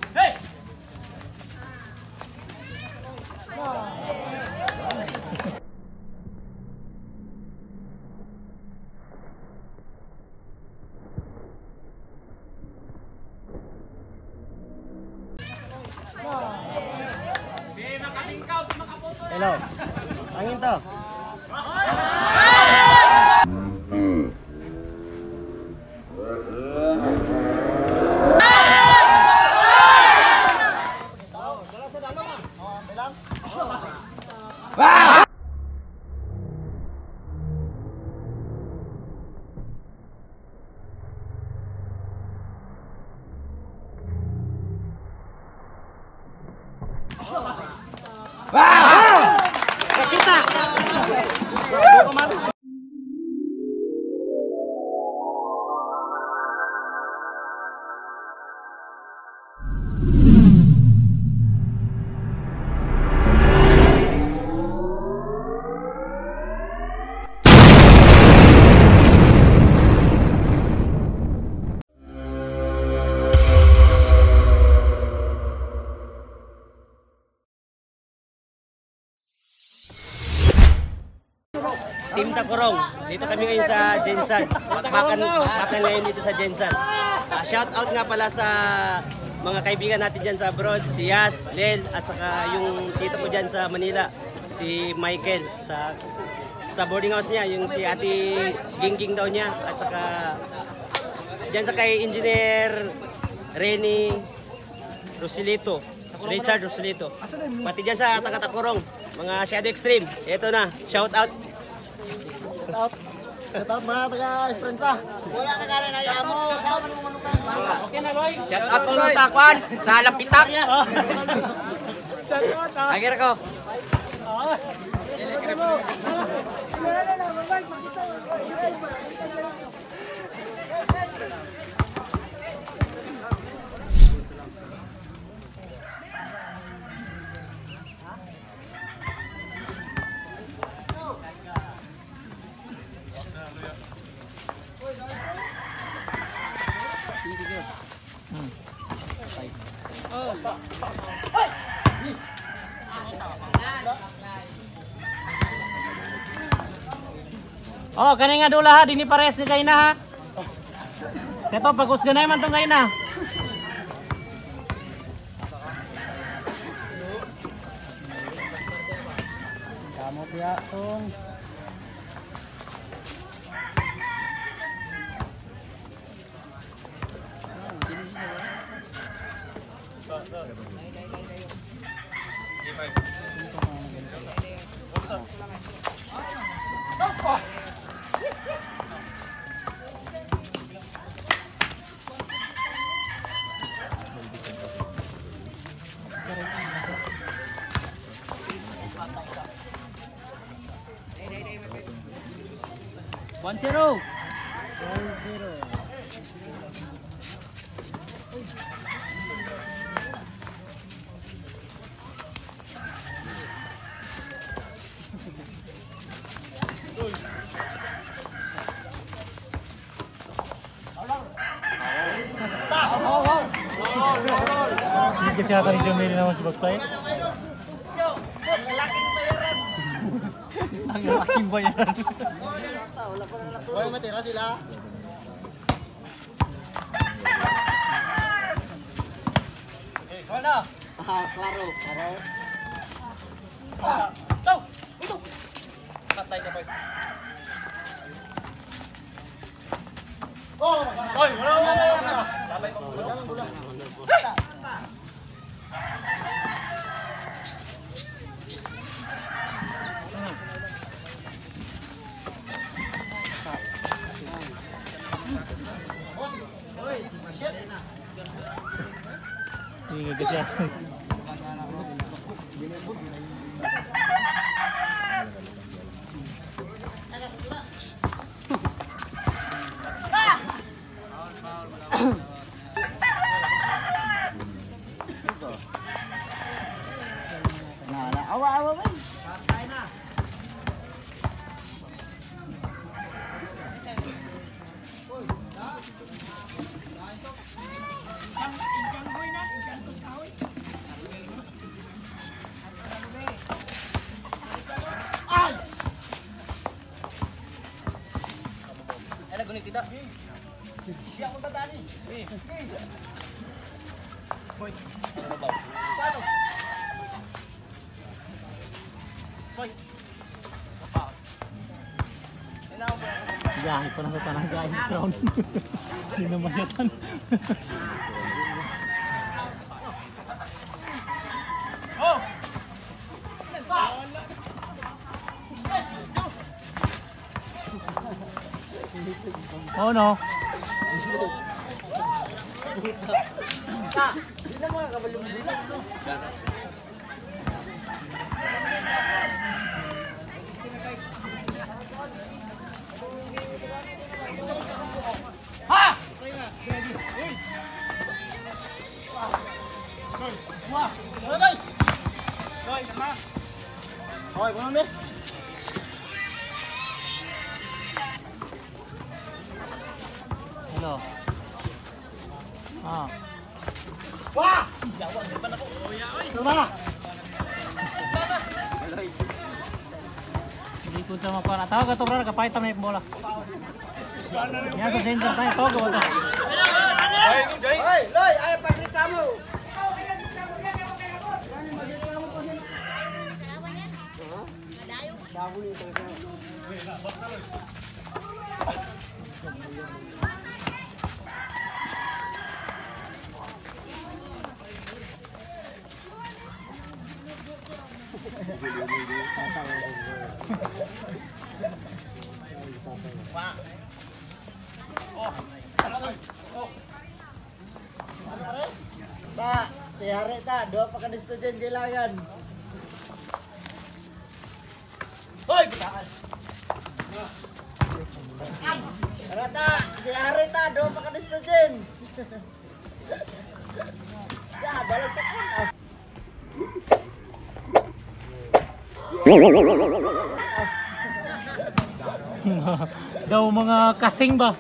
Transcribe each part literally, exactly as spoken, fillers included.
Hello. Angin to. Wow! Wow! Kita. Tim Takurong, dito kami ngayon sa Jensan. Bakbakan, bakbakan ngayon dito sa Jensan. Uh, shout out nga pala sa mga kaibigan natin dyan sa abroad, si Yas, Lel, at saka yung tito ko dyan sa Manila, si Michael. Sa, sa boarding house niya, yung si Ate Gingging daw niya, at saka dyan sa kay Engineer Rene Rosilito, Richard Rosilito. Pati dyan sa taga-Takurong, mga Shadow Extreme. Ito na, shout out. Shout out. Shout out mga taga-Esperanza. Wala na gana na yung amo. Okay na, Loy. Shout out ko sa kwan, sa Lampitak. Shout out ha. Agir ko. Oh, kani nga dula ha, dini pares ni kay na ha. Keto bagus ganay man tong kay na. Kamu pia tong. One zero. One zero. Hindi kasi ata ni Jomeri naman si Bagpay. Let's go! Lalaking bayaran! Ang lalaking bayaran. Hoy, matira sila. Eh, mana? Ah, klaro. Klaro. Ah, go! Ito! Katay ka, boy. Oh, hoy, wala, wala, wala. Labay pa bola. Bola. Ini kesiasan. Nah, awa-awa man. kita. Siya mo ba ni? Boy. Paano? Boy. Gahi pa na sa tanang gahi crown. Hindi na masyatan. Oh! Oh no. Hindi na mga kabalong dito. Ha! Wah! Hoy! Hoy, tama. Hoy, mga me. Hello. Ah. Wah! Yawa, di pa na ko. Tama. Hindi ko siya makuha. Tawag ka ito bro, kapahit na yung bola. Yan sa center tayo, tawag ka ito. Hoy, Loy, ay pagreklamo. Ta, si Hari ta, dua pa ka na student kailangan. Hoy! Tara ta, si Hari ta, dua pa ka na student. Ya, balik ka po. Daw mga kasing ba?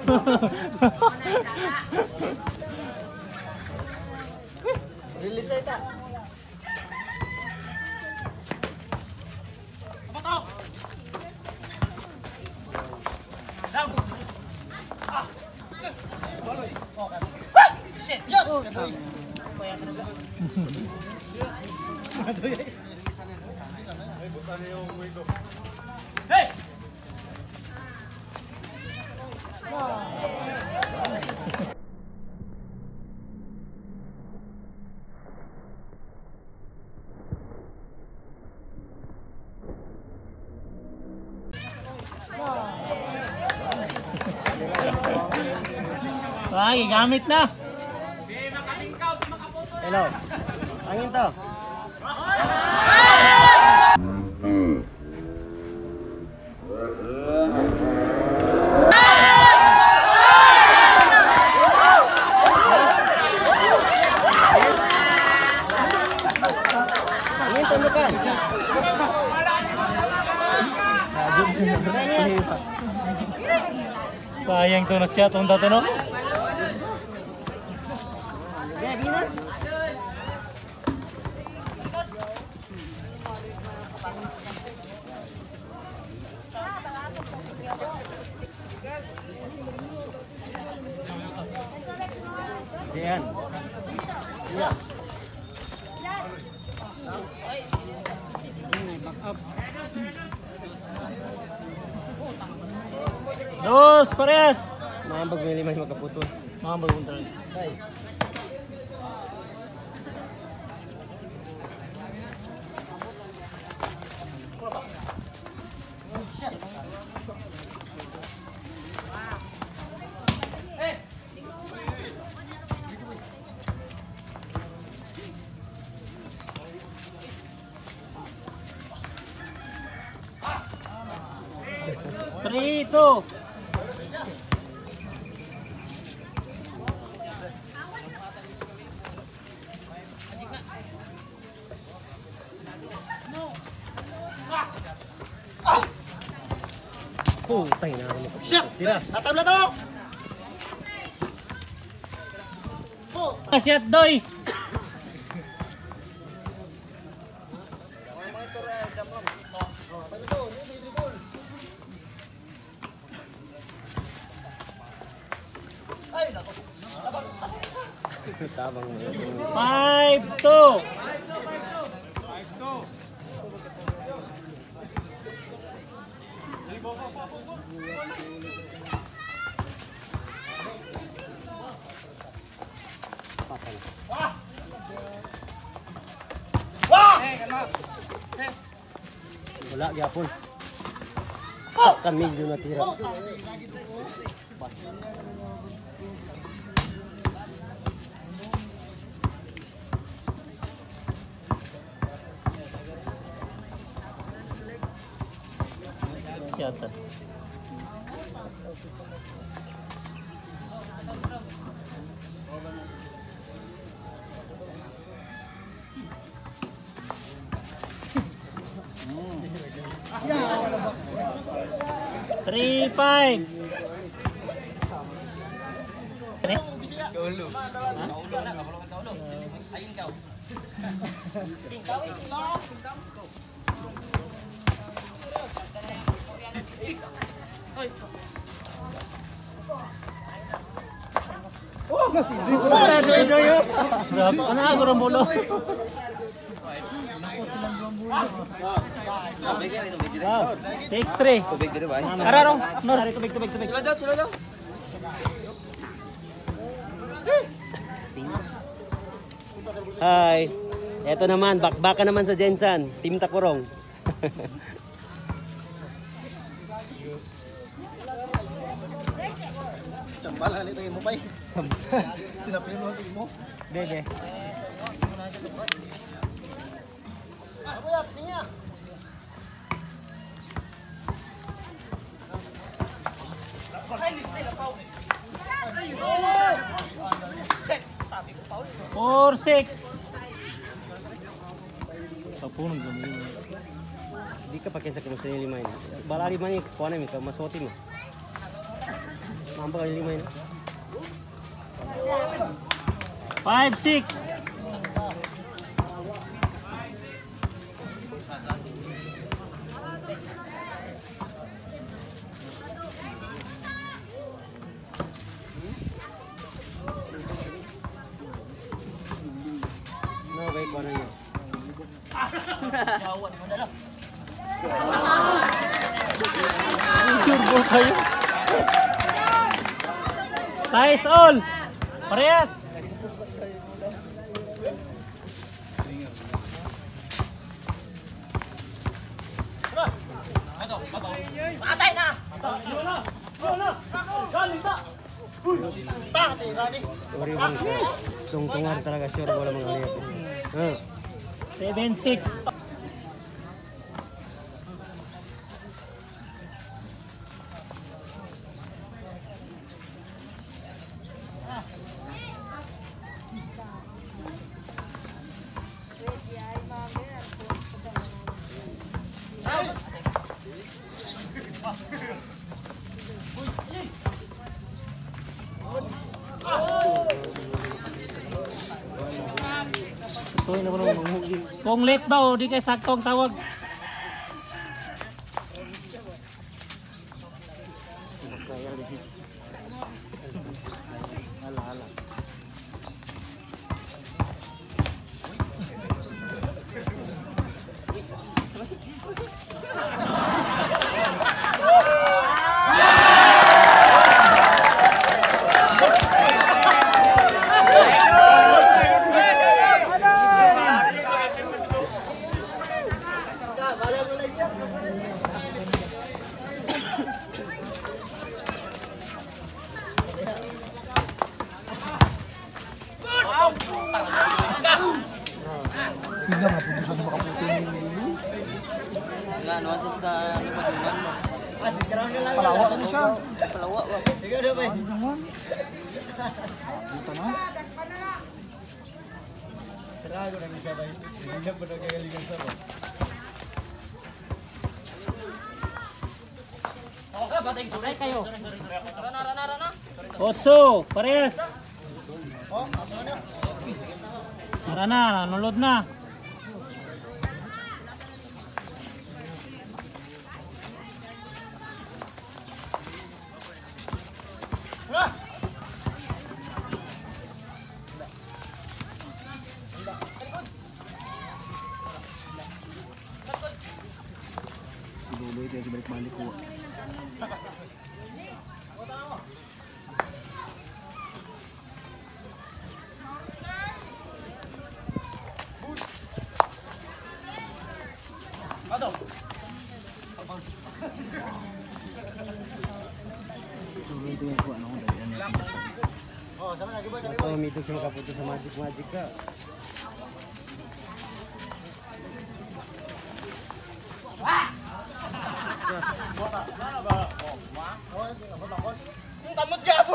Release ay ta. Apa to? Down. Ah. Oh, kan. Shit, yes. Kaya talaga. Hey! Ah, gigamit na. Hello. Angin to. Angin to bukan. Sayang to na siya itong dato no? Gabi na. Diyan. Iya. Dos, pares. Mga bagmili may magkaputol. Mga bagong tayo. Ay. Three, two. Putay na ako. Shit! Tira. Atabla to! Shit, doy! Tabang mo. five two. Wala gyapon. Sa kami medyo natira. Yata. Three five. Ini? Berapa? Ano ako ng bulo? Six three. Araro. Nor. Tubig, tubig, tubig. Sila daw, sila daw. Hi. Eto naman, bakbaka naman sa Jensan, Team Takurong. Chambalan ito yung mo pa eh. Tinapin mo ito mo. Bebe. Ako yan, niya. Four six. Tapunong gamitin. Di ka pakin sa kumusta yung limay. Bala limay, kuha namin ka, masuotin mo. Mampa ka yung limay na. Five six. No, baik kuha na yun. Turbo kayo. Size all. Parehas. Sorry bang, tungtungan talaga sure wala mga lihat. Ah. Seven six. Kung late ba o di kay saktong tawag. Pila nga po gusto na makaputi ni Nga, nuances na lumagungan mo. Palawa na siya. Palawa ba? Ikaw na ba? Dito na. Tarago na isa ba? Hindi na pa nagkagalingan sa ba? Ay kayo. Otso, parehas. Tara na, nunod na. Dito siya makapunta sa magic-magic ka. Kamot gabo.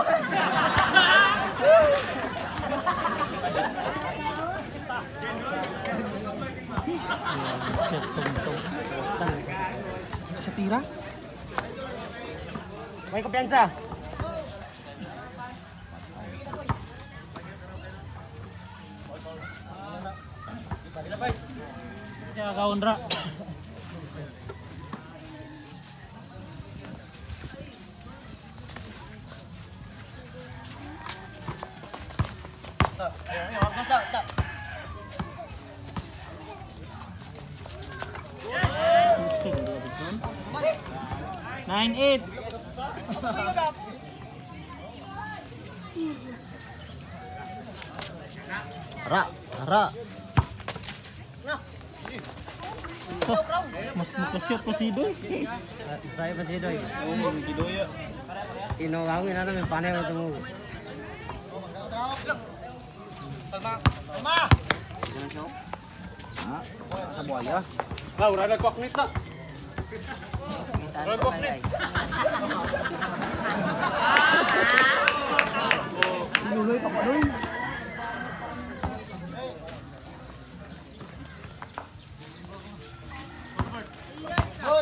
Sa tira? May kumpiyansa. Ya kaundra. Nine eight. Ra, ra. Mas mukasya pa si Doy. Saya pa si Doy. Oo, gidoya. Inawangin na namin panay mo itong Kalma. Kalma. Ha? Sa buaya. Ah, ura na kwak nita. Ura kwak nita. Luloy pa pa doy. Hoy.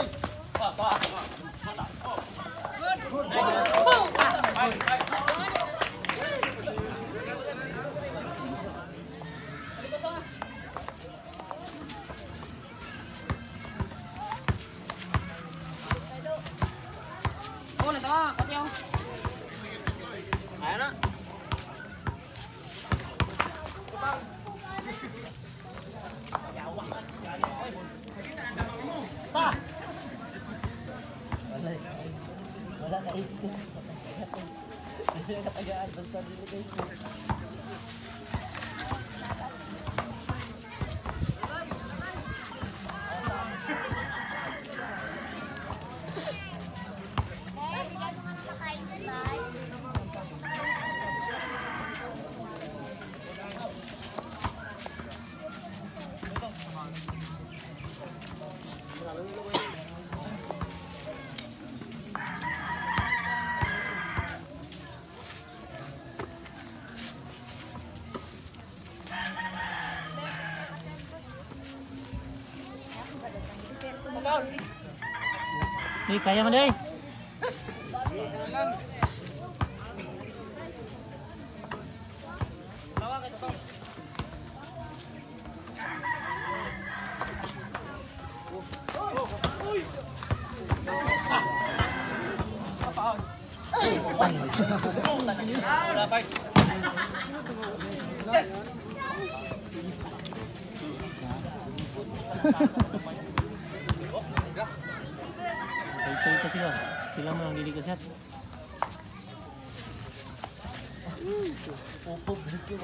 Ayan na. Pa. wala ka isip. Wala ka tagaan, basta dili ka isip. Hey, kaya mo deh. Cerita sila. Sila mo ang dili kasat. Pupog dito.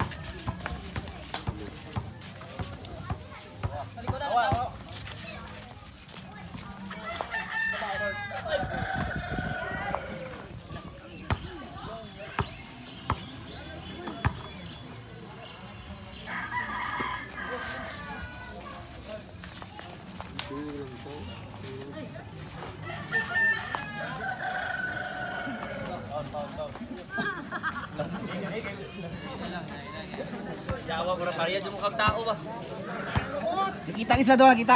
Jawa ko na pariya sa mukhang tao ba? Kita isla doang kita.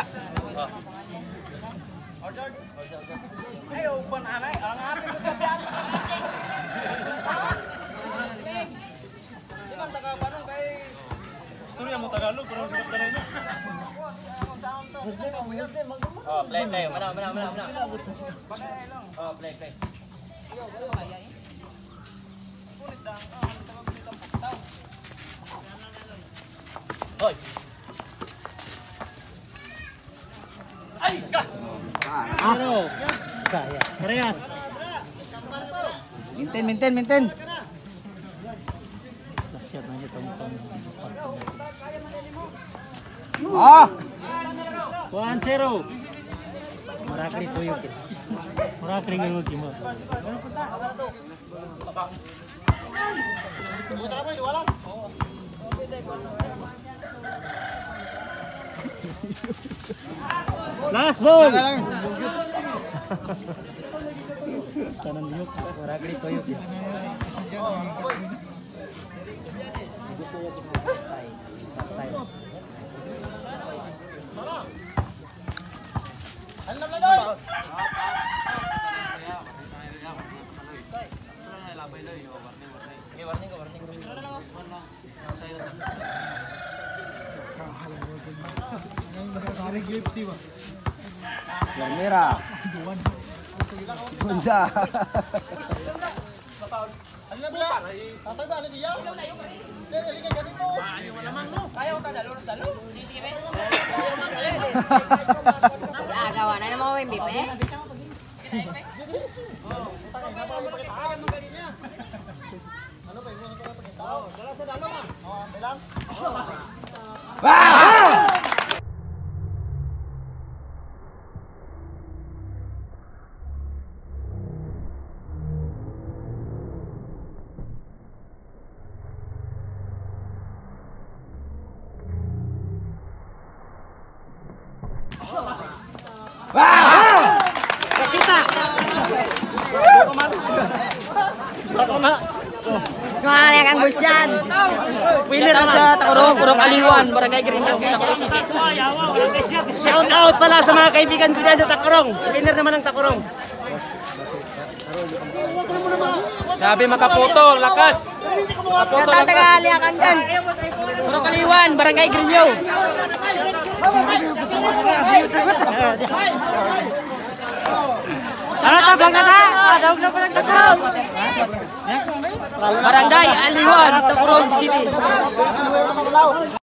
Ayo pan anay, ang apin ko gabi. Iman taga banong kay Istorya mo Tagalog, pero sikat ka na yun. Muslim ang Muslim mag. Oh, play, play. Mana, mana, mana, mana. Bagay lang. Oh, play, play. Kunit lang. Ah, tawag nila pagtaw. Hoy. Ay, ka. Ano? Kaya. Parehas. Maintain, maintain, maintain. Lasyat na niya tong-tong. Ah! one zero. Marakli tuyok. Mura kring mo. Last ball. Kanan diuk, ragli koyok ya. Merah. Bunda. Ah, gawa na naman mo yung bipe. Semangat ya Kang Busjan. Winner Sa Takurong, Kurong Aliwan, Barangay Greenview, Takurong City. Shout out pala sa mga kaibigan ko dyan sa Takurong. Winner naman ng Takurong. Grabe makaputo, lakas. Sa Tatagaliakan dyan. Kurong Aliwan, Barangay Greenview. Barangay Aliwan, Takurong City.